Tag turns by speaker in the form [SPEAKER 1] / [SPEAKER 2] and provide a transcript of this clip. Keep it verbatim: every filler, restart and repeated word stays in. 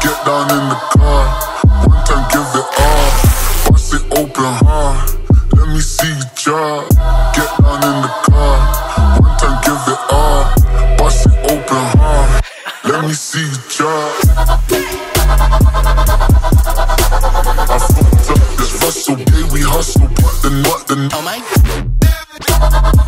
[SPEAKER 1] Get down in the car, one time give it all. Bust it open hard, let me see you drop. Get down in the car, one time give it all. Bust it open hard, let me see you drop. I fucked up this hustle, yeah, we hustle, but the not the.
[SPEAKER 2] Oh my.